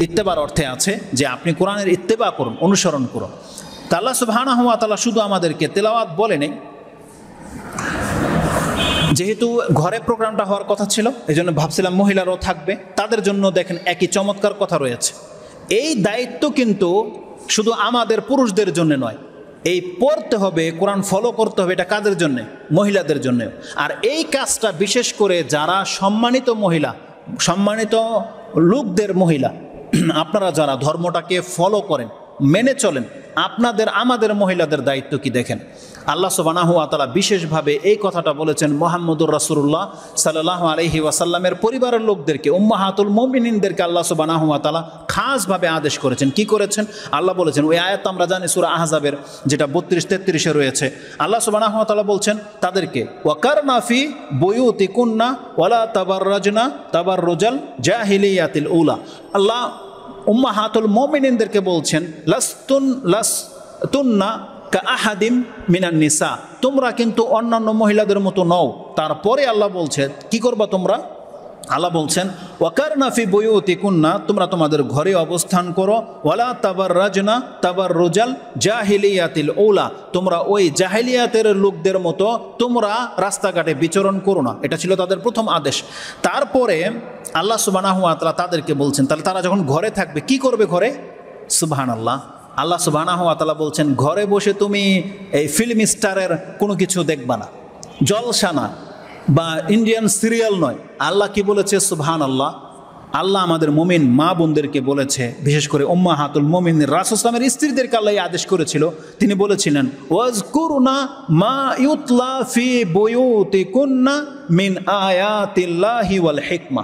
ইত্তেবার অর্থে আছে যে আপনি কোরআনের ইত্তেবা করুন, অনুসরণ করুন। তা আল্লাহ সুবহানাহু ওয়া তাআলা শুধু আমাদেরকে তেলাওয়াত বলেনি, যেহেতু ঘরে প্রোগ্রামটা হওয়ার কথা ছিল এই জন্য ভাবছিলাম মহিলারাও থাকবে, তাদের জন্য দেখেন একই চমৎকার কথা রয়েছে। এই দায়িত্ব কিন্তু শুধু আমাদের পুরুষদের জন্য নয়, এই পড়তে হবে, কোরআন ফলো করতে হবে, এটা কাদের জন্যে? মহিলাদের জন্য। আর এই কাজটা বিশেষ করে যারা সম্মানিত মহিলা, সম্মানিত লোকদের মহিলা, আপনারা যারা ধর্মটাকে ফলো করেন, মেনে চলেন, আপনাদের আমাদের মহিলাদের দায়িত্ব কি দেখেন। আল্লাহ সুবহানাহু ওয়া তাআলা বিশেষভাবে এই কথাটা বলেছেন মুহাম্মদুর রাসূলুল্লাহ সাল্লাল্লাহু আলাইহি ওয়াসাল্লামের পরিবারের লোকদেরকে, উম্মাহাতুল মুমিনিনদেরকে আল্লাহ সুবহানাহু ওয়া তাআলা খাসভাবে আদেশ করেছেন। কি করেছেন? আল্লাহ বলেছেন, ওই আয়াত আমরা জানি সূরা আহজাবের যেটা 32-33-এ রয়েছে। আল্লাহ সুবহানাহু ওয়া তাআলা বলছেন তাদেরকে, ওয়াকারনা ফি বুয়ুতিকুন্না ওয়ালা তাবাররাজনা তাবাররুজাল জাহিলিয়াতিল উলা। আল্লাহ উম্মাহাতুল মুমিনিনদেরকে বলছেন, লাস্তুন্না কা আহাদিম মিনান নিসা, তোমরা কিন্তু অন্যান্য মহিলাদের মতো নও। তারপরে আল্লাহ বলছেন কি করবা তোমরা? আল্লাহ বলছেন, ওয়াকারনা ফি বুয়ুতিকুন্না, তোমরা তোমাদের ঘরে অবস্থান করো, ওয়ালা তাবাররাজনা তাবাররুজাল জাহিলিয়াতিল উলা, তোমরা ওই জাহিলিয়াতের লোকদের মতো তোমরা রাস্তাঘাটে বিচরণ করো না। এটা ছিল তাদের প্রথম আদেশ। তারপরে আল্লাহ সুবহানাহু ওয়া তাআলা তাদেরকে বলছেন, তাহলে তারা যখন ঘরে থাকবে কি করবে ঘরে? সুবহানাল্লাহ। আল্লাহ সুবহানাহু ওয়া তাআলা বলছেন, ঘরে বসে তুমি এই ফিল্ম স্টারের কোনো কিছু দেখবা না, জলসা না, বা ইন্ডিয়ান সিরিয়াল নয়। আল্লাহ কি বলেছে? সুবহানাল্লাহ। আল্লাহ আমাদের মুমিন মা বোনদেরকে বলেছে, বিশেষ করে উম্মাহাতুল মুমিনিন রাসূল সাল্লাল্লাহু আলাইহি স্ত্রীদেরকে আল্লাহ আদেশ করেছিল। তিনি বলেছিলেন, ওয়াজকুরনা মা ইউতলা ফি বুয়ুতিকুন্না মিন আয়াতিল্লাহি ওয়াল হিকমা।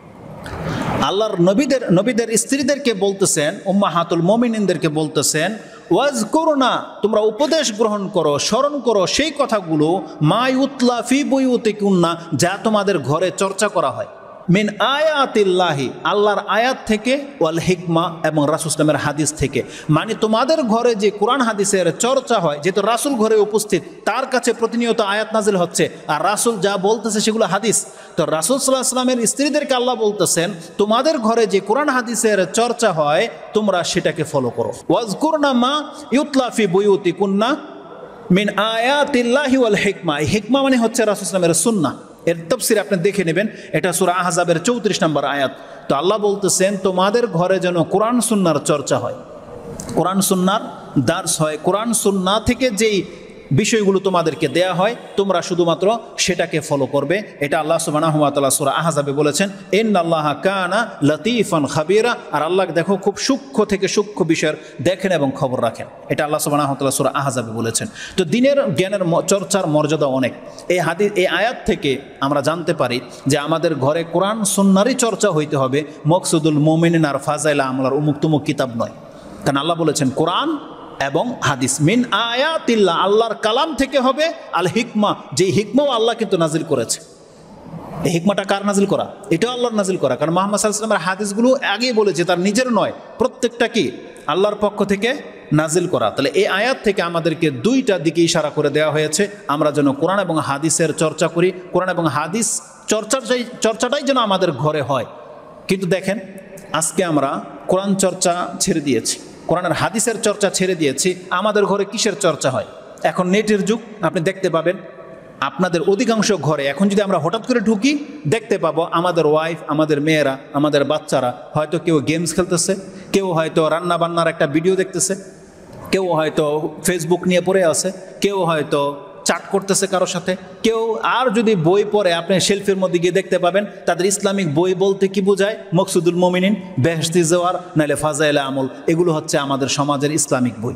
আল্লাহর নবীদের স্ত্রীদেরকে বলতেছেন, উম্মাহাতুল মুমিনিনদেরকে বলতেছেন, ওয়াজকুরনা, তোমরা উপদেশ গ্রহণ করো, স্মরণ করো সেই কথাগুলো, মা ইউতলা ফি বুয়ুতিকুন্না, যা তোমাদের ঘরে চর্চা করা হয়, মিন আয়াতিল্লাহি, আল্লাহর আয়াত থেকে, ওয়াল হিকমা, এবং রাসূল সাল্লাল্লাহু আলাইহি হাদিস থেকে। মানে তোমাদের ঘরে যে কোরআন হাদিসের চর্চা হয়, যেহেতু রাসূল ঘরে উপস্থিত, তার কাছে প্রতিনিয়ত আয়াত নাজিল হচ্ছে, আর রাসূল যা বলতেছে সেগুলো হাদিস। তো রাসূল সাল্লাল্লাহু আলাইহি ওয়াসাল্লামের স্ত্রীদেরকে আল্লাহ বলতেছেন, তোমাদের ঘরে যে কোরআন হাদিসের চর্চা হয় তোমরা সেটাকে ফলো করো। ওয়াজকুরনা মা ইউতলা ফি বুয়ুতিকুন্না মিন আয়াতিল্লাহি ওয়াল হিকমা। এই হিকমা মানে হচ্ছে রাসূল সাল্লাল্লাহু আলাইহি ওয়াসাল্লামের সুন্নাহ। এর তাফসীর আপনি দেখে নেবেন, এটা সূরা আহজাবের 34 নম্বর আয়াত। তো আল্লাহ বলতেছেন, তোমাদের ঘরে যেন কোরআন সুন্নাহর চর্চা হয়, কোরআন সুন্নাহর দার্স হয়, কোরআন সুন্নাহ থেকে যেই বিষয়গুলো তোমাদেরকে দেয়া হয় তোমরা শুধুমাত্র সেটাকে ফলো করবে। এটা আল্লাহ সুবহানাহু ওয়া তাআলা সূরা আহজাবে বলেছেন, ইন্নাল্লাহা কানা লাতীফান খাবীরা। আর আল্লাহ দেখো খুব সূক্ষ্ম থেকে সূক্ষ্ম বিষয়ের দেখেন এবং খবর রাখেন। এটা আল্লাহ সুবহানাহু ওয়া তাআলা সূরা আহজাবে বলেছেন। তো দিনের জ্ঞানের চর্চার মর্যাদা অনেক। এই আয়াত থেকে আমরা জানতে পারি যে আমাদের ঘরে কোরআন সুন্নাহরই চর্চা হইতে হবে, মকসুদুল মুমিনিন আর ফাজাইলা আমলার উমুক তুমুক কিতাব নয়। কারণ আল্লাহ বলেছেন কোরআন এবং হাদিস, মিন আয়াতিল্লাহ, আল্লাহর কালাম থেকে হবে, আল হিকমা, যে হিকমাও আল্লাহ কিন্তু নাজিল করেছে। এই হিকমাটা কার নাজিল করা? এটাও আল্লাহর নাজিল করা। কারণ মুহাম্মদ সাল্লাল্লাহু আলাইহি ওয়াসাল্লামের হাদিসগুলো আগেই বলেছে তার নিজের নয়, প্রত্যেকটা কি আল্লাহর পক্ষ থেকে নাজিল করা। তাহলে এই আয়াত থেকে আমাদেরকে দুইটা দিকে ইশারা করে দেওয়া হয়েছে, আমরা যেন কোরআন এবং হাদিসের চর্চা করি, কোরআন এবং হাদিস চর্চাটাই যেন আমাদের ঘরে হয়। কিন্তু দেখেন আজকে আমরা কোরআন চর্চা ছেড়ে দিয়েছি, কোরআনের হাদিসের চর্চা ছেড়ে দিয়েছি। আমাদের ঘরে কিসের চর্চা হয়? এখন নেটের যুগ, আপনি দেখতে পাবেন আপনাদের অধিকাংশ ঘরে এখন যদি আমরা হঠাৎ করে ঢুকি দেখতে পাবো আমাদের ওয়াইফ, আমাদের মেয়েরা, আমাদের বাচ্চারা হয়তো কেউ গেমস খেলতেছে, কেউ হয়তো রান্না বান্নার একটা ভিডিও দেখতেছে, কেউ হয়তো ফেসবুক নিয়ে পড়ে আছে, কেউ হয়তো চাট করতেছে কারোর সাথে, কেউ আর যদি বই পড়ে আপনি শেলফের মধ্যে গিয়ে দেখতে পাবেন তাদের ইসলামিক বই বলতে কি বোঝায়? মকসুদুল মুমিনিন, বেহেশতি জওয়ার, নাইলে ফাজাইলে আমল, এগুলো হচ্ছে আমাদের সমাজের ইসলামিক বই।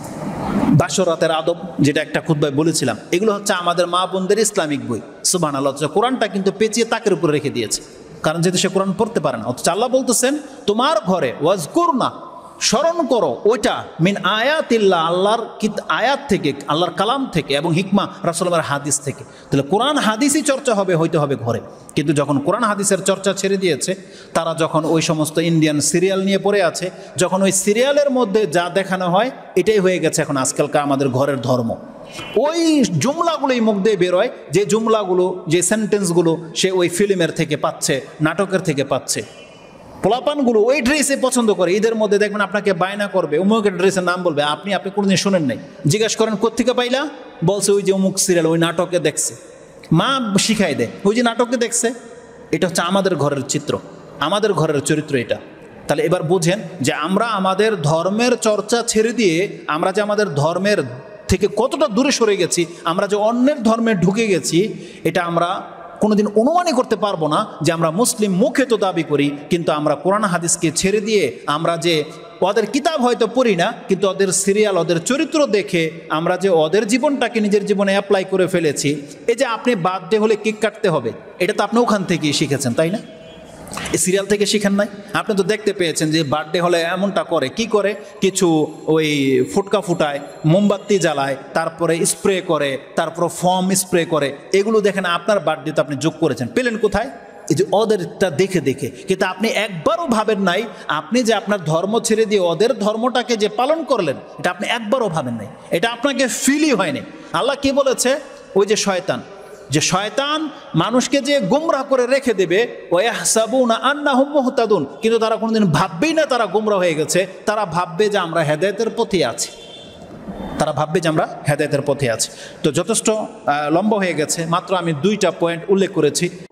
বাসরাতের আদব, যেটা একটা খুতবায় বলেছিলাম, এগুলো হচ্ছে আমাদের মা বোনদের ইসলামিক বই। সুবহানাল্লাহ। কোরআনটা কিন্তু পেঁচিয়ে তাকের উপরে রেখে দিয়েছে, কারণ যেহেতু সে কোরআন পড়তে পারে না। অথচ আল্লাহ বলতেছেন তোমার ঘরে ওয়াজকুরনা, স্মরণ করো ওইটা, মিন আয়াতিল্লাহ, আল্লাহর আয়াত থেকে, আল্লাহর কালাম থেকে, এবং হিকমা রাসূলের হাদিস থেকে। তাহলে কোরআন হাদিসই চর্চা হইতে হবে ঘরে। কিন্তু যখন কোরআন হাদিসের চর্চা ছেড়ে দিয়েছে, তারা যখন ওই সমস্ত ইন্ডিয়ান সিরিয়াল নিয়ে পড়ে আছে, যখন ওই সিরিয়ালের মধ্যে যা দেখানো হয় এটাই হয়ে গেছে এখন আজকালকার আমাদের ঘরের ধর্ম। ওই জুমলাগুলোই মুখ দিয়ে বেরোয়, যে জুমলাগুলো, যে সেন্টেন্সগুলো সে ওই ফিল্মের থেকে পাচ্ছে, নাটকের থেকে পাচ্ছে। পোলাপানগুলো ওই ড্রেসে পছন্দ করে, ঈদের মধ্যে দেখবেন আপনাকে বায়না করবে, অমুকের ড্রেসের নাম বলবে, আপনি কোনোদিন শোনেন নাই, জিজ্ঞাসা করেন কোত্থেকে পাইলা, বলছে ওই যে অমুক সিরিয়াল, ওই নাটকে দেখছে, মা শিখাই দেয়, ওই যে নাটকে দেখছে। এটা হচ্ছে আমাদের ঘরের চিত্র, আমাদের ঘরের চরিত্র এটা। তাহলে এবার বুঝেন যে আমরা আমাদের ধর্মের চর্চা ছেড়ে দিয়ে আমরা যে আমাদের ধর্মের থেকে কতটা দূরে সরে গেছি, আমরা যে অন্যের ধর্মে ঢুকে গেছি, এটা আমরা কোনোদিন অনুমানই করতে পারবো না। যে আমরা মুসলিম মুখে তো দাবি করি, কিন্তু আমরা কোরআন হাদিসকে ছেড়ে দিয়ে আমরা যে ওদের কিতাব হয়তো পড়ি না, কিন্তু ওদের সিরিয়াল, ওদের চরিত্র দেখে আমরা যে ওদের জীবনটাকে নিজের জীবনে অ্যাপ্লাই করে ফেলেছি। এই যে আপনি বার্থডে হলে কেক কাটতে হবে, এটা তো আপনি ওখান থেকেই শিখেছেন, তাই না? এই সিরিয়াল থেকে শিখেন নাই? আপনি তো দেখতে পেয়েছেন যে বার্থডে হলে এমনটা করে, কি করে, কিছু ওই ফুটকা ফুটায়, মোমবাতি জ্বালায়, তারপরে স্প্রে করে, তারপর ফর্ম স্প্রে করে। এগুলো দেখেন আপনার বার্থডেতে আপনি যোগ করেছেন, পেলেন কোথায়? এই যে ওদেরটা দেখে দেখে। কিন্তু আপনি একবারও ভাবেন নাই আপনি যে আপনার ধর্ম ছেড়ে দিয়ে ওদের ধর্মটাকে যে পালন করলেন, এটা আপনি একবারও ভাবেন নাই, এটা আপনাকে ফিলই হয়নি। আল্লাহ কি বলেছে? ওই যে শয়তান, যে শয়তান মানুষকে যে গুমরাহ করে রেখে দেবে, ওয়াহসাবুনা আন্নাহুম মুহতাদুন, কিন্তু তারা কোনোদিন ভাববেই না তারা গুমরাহ হয়ে গেছে। তারা ভাববে যে আমরা হেদায়েতের পথে আছি, তারা ভাববে যে আমরা হেদায়েতের পথে আছি। তো যথেষ্ট লম্বা হয়ে গেছে, মাত্র আমি 2টা পয়েন্ট উল্লেখ করেছি।